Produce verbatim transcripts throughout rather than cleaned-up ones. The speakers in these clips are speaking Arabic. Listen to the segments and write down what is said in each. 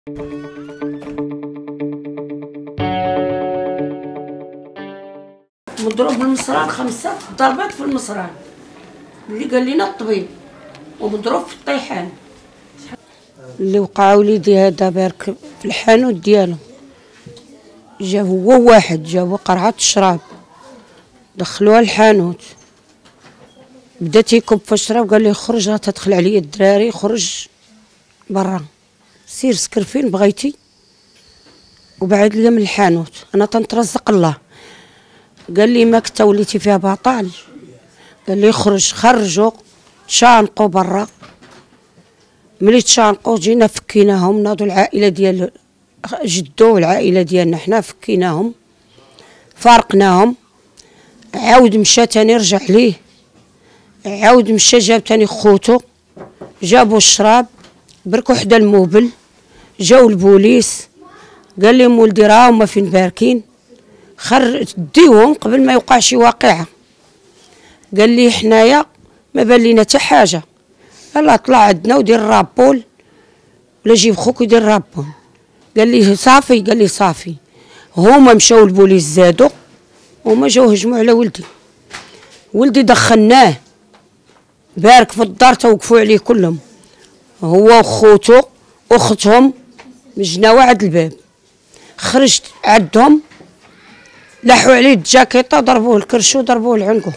مضروب بالمصران خمسة ضربات في المصران اللي قال لنا الطبيب، ومضروب في الطيحان. اللي وقع وليدي هذا بارك في الحانوت ديالو، جا هو واحد جابو قرعة الشراب دخلوها الحانوت، بدا تيكب في الشراب قال لي خرج راه تدخل عليا الدراري، خرج برا سير سكر فين بغيتي وبعد ليا من الحانوت انا تنترزق الله. قال لي ما كنت وليتي فيها بطال، قال لي خرج، خرجوا تشانقوا برا. ملي تشانقوا جينا فكيناهم، ناضوا العائله ديال جدو والعائله ديالنا حنا فكيناهم فارقناهم. عاود مشى تاني رجع ليه، عاود مشى جاب تاني خوتو، جابوا الشراب بركوا حدا الموبل، جاو البوليس قال لهم ولدي راه هما فين باركين، خر ديوهم قبل ما يوقع شي واقعه. قال لي حنايا ما بان لينا حتى حاجه، يلاه طلع عندنا ودير رابول ولا جيب خوك ودير رابول. قال لي صافي، قال لي صافي. هما مشاو البوليس زادوا، هما جاو هجموا على ولدي. ولدي دخلناه بارك في الدار، توقفوا عليه كلهم، هو وخوتو اختهم، جنا واحد الباب. خرجت عندهم لحوا عليه الجاكيطه وضربوه الكرشو وضربوه العنقو،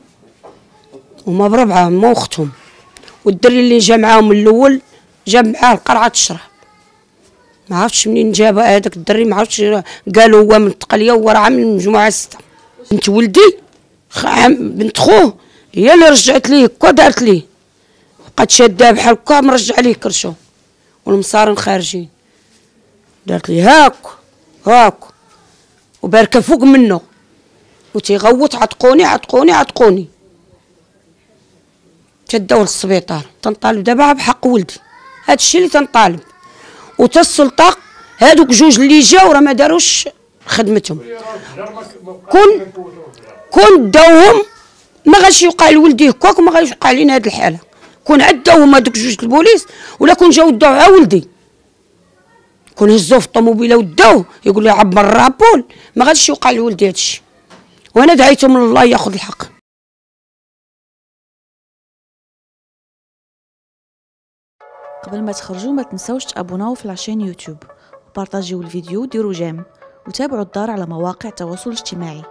هما بربعه هما واختهم. والدري اللي جا معاهم من الاول جاب معاه قرعه الشراب، ما عرفتش منين جاب هذاك الدري، ما عرفتش، قالوا هو من التقليه وهو راه من المجموعه سته. بنت ولدي بنت خوه هي اللي رجعت ليه هكا، دارت ليه بقات شاداه بحال هكا، مرجع ليه كرشو والمصارين خارجين، دارت ليه هاك هاك وباركه فوق منه وتيغوت عتقوني عتقوني عتقوني. تداو للسبيطار. تنطالب دابا بحق ولدي، هذا الشيء اللي تنطالب. وتا السلطه هادوك جوج اللي جاو راه ما داروش خدمتهم، كون كون داوهم ما غاش يوقع لولدي هكاك وما غاش يوقع لينا هاد الحاله. كون عداوهم هادوك جوج البوليس ولا كون جاو داو على ولدي، كون هزوه في الطوموبيله وداوه يقول لي عبر الرابول، ما غاديش يوقع لولدي هادشي. وانا دعيته من الله ياخذ الحق. قبل ما تخرجوا ما تنسوش تابوناو في العشان يوتيوب وبارطاجيو الفيديو وديروا جيم، وتابعوا الدار على مواقع التواصل الاجتماعي.